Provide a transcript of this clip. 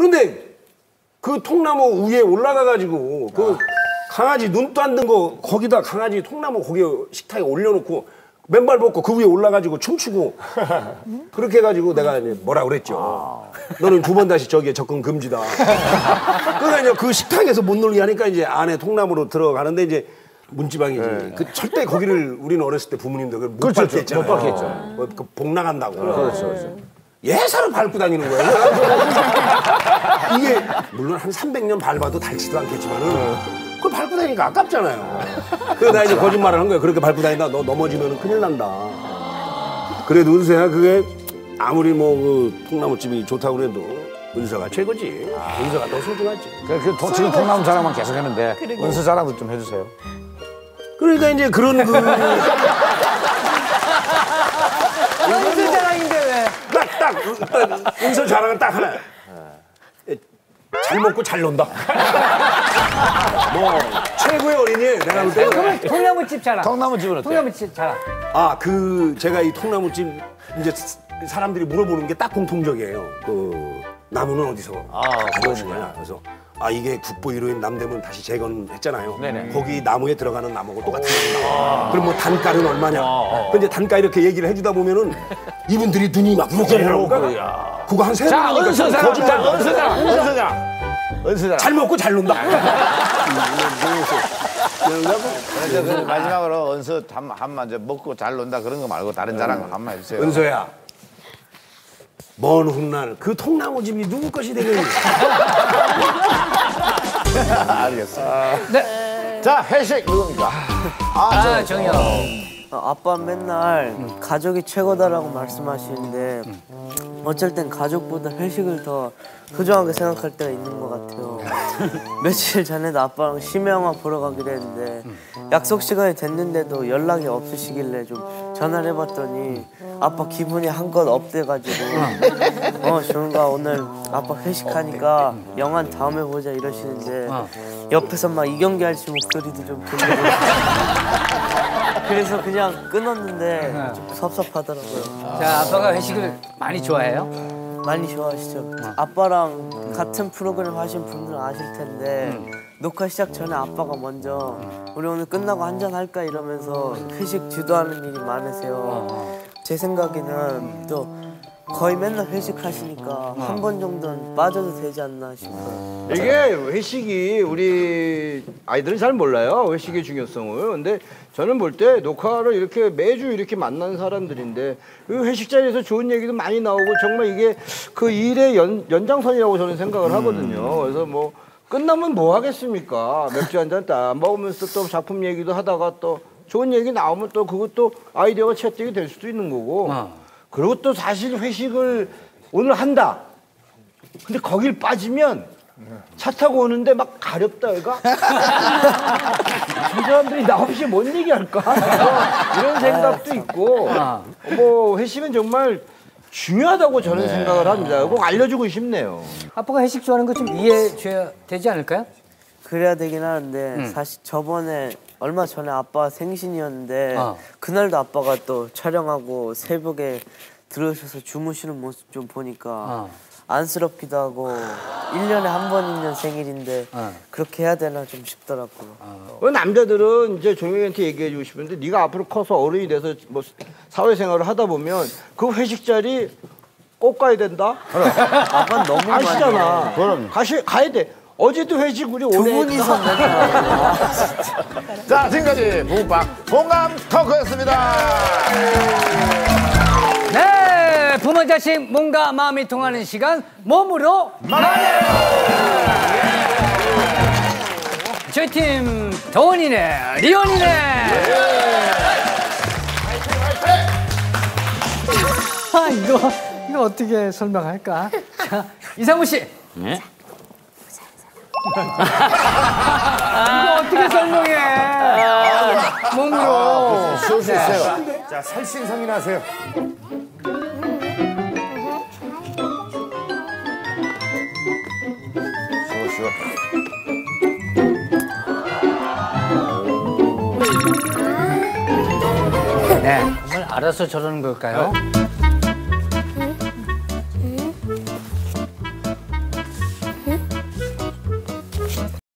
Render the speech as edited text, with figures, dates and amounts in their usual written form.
그런데 그 통나무 위에 올라가가지고 그 강아지 눈도 안 든 거 거기다 강아지 통나무 거기 식탁에 올려놓고 맨발 벗고 그 위에 올라가지고 춤추고 그렇게 해가지고 내가 이제 뭐라 그랬죠. 너는 2번 다시 저기에 접근 금지다. 그러니까 이제 그 식탁에서 못 놀게 하니까 이제 안에 통나무로 들어가는데 이제 문지방이지. 네. 그 절대 거기를 우리는 어렸을 때 부모님들 못 그렇죠, 밟게 했잖아요. 못 밟게 했죠. 그 복 나간다고. 그렇죠. 예사로 밟고 다니는 거예요. 이게 물론 한 300년 밟아도 닳지도 않겠지만은 그걸 밟고 다니니까 아깝잖아요. 그래서 나 이제 거짓말을 한 거예요. 그렇게 밟고 다니다 너 넘어지면 큰일 난다. 그래도 은서야 그게 아무리 뭐 그 통나무집이 좋다고 그래도 은서가 최고지. 은서가 더 소중하지. 지금 통나무 자랑만 계속 했는데 은서 자랑도 좀 해주세요. 그러니까 이제 그런 그 은서 자랑인데 왜? 딱 은서 자랑은 딱 하나. 잘 먹고 잘 논다. 뭐 최고의 어린이에요. 내가 볼 때는. 그러면 통나무집 자랑. 통나무집은 어때요? 통나무집 자랑. 아, 그 제가 이 통나무집 이제 사람들이 물어보는 게 딱 공통적이에요. 그 나무는 어디서 가져오신 거냐. 그래서 아 이게 국보 1호인 남대문 다시 재건했잖아요. 네네. 거기 나무에 들어가는 나무하고 똑같은 나무다. 그럼 뭐 단가는 얼마냐. 근데 단가 이렇게 얘기를 해주다 보면은 이분들이 눈이 막 이렇게 나오니까 그거 한 3번 자, 은서 자랑. 잘 먹고 잘 논다. 그래서 마지막으로 은서 한번 이제 먹고 잘 논다 그런 거 말고 다른 자랑 한번 해주세요. 은서야, 먼 훗날 그 통나무집이 누구 것이 되겠니? 알겠어. 네. 자, 회식 누굽니까? 정영. 아빠 맨날 가족이 최고다라고 말씀하시는데 어쩔 땐 가족보다 회식을 더 소중하게 생각할 때가 있는 것 같아요. 며칠 전에도 아빠랑 심야영화 보러 가기로 했는데 약속 시간이 됐는데도 연락이 없으시길래 좀 전화를 해봤더니 아빠 기분이 한껏 업돼가지고 조은가 오늘 아빠 회식하니까 영화 다음에 보자 이러시는데 옆에서 막 이경기 아저씨 목소리도 좀 들리고 그래서 그냥 끊었는데 좀 섭섭하더라고요. 자, 아빠가 회식을 많이 좋아해요? 많이 좋아하시죠. 아빠랑 같은 프로그램 하신 분들은 아실 텐데 녹화 시작 전에 아빠가 먼저 우리 오늘 끝나고 한잔 할까 이러면서 회식 주도하는 일이 많으세요. 제 생각에는 또 거의 맨날 회식하시니까 한 번 정도는 빠져도 되지 않나 싶어요. 이게 회식이 우리 아이들은 잘 몰라요. 회식의 중요성을. 근데 저는 볼 때 녹화를 이렇게 매주 이렇게 만나는 사람들인데 그 회식 자리에서 좋은 얘기도 많이 나오고 정말 이게 그 일의 연장선이라고 저는 생각을 하거든요. 그래서 뭐 끝나면 뭐 하겠습니까? 맥주 한잔 딱 먹으면서 또 작품 얘기도 하다가 또 좋은 얘기 나오면 또 그것도 아이디어가 채택이 될 수도 있는 거고. 그리고 또 사실 회식을 오늘 한다. 근데 거길 빠지면 차 타고 오는데 막 가렵다 얘가. 이 사람들이 나 없이 뭔 얘기할까? 이런 생각도 있고. 뭐 회식은 정말 중요하다고 저는 생각을 합니다. 꼭 알려주고 싶네요. 아빠가 회식 좋아하는 거 좀 이해해줘야 되지 않을까요? 그래야 되긴 하는데 사실 저번에 얼마 전에 아빠 생신이었는데 그날도 아빠가 또 촬영하고 새벽에 들어오셔서 주무시는 모습 좀 보니까 안쓰럽기도 하고 1년에 한 번 있는 생일인데 그렇게 해야 되나 좀 싶더라고요. 남자들은 이제 종영이한테 얘기해주고 싶은데 네가 앞으로 커서 어른이 돼서 뭐 사회생활을 하다 보면 그 회식 자리 꼭 가야 된다. 아빠는 너무 많이 아시잖아. 그럼 가야 돼. 어제도 회식 우리 두 오래 분이서 맨날 자, 지금까지 부부빵 공감 토크였습니다. 네, 부모 자식 몸과 마음이 통하는 시간 몸으로 말해요. 저희 팀 도원이네, 리온이네. 아, 이거 어떻게 설명할까? 자, 이상우 씨. 네? 이거 어떻게 설명해? 몸으로. 쉬울 수 있어요. 자, 살신성이나 하세요. 쉬워. 네, 정말 알아서 저러는 걸까요?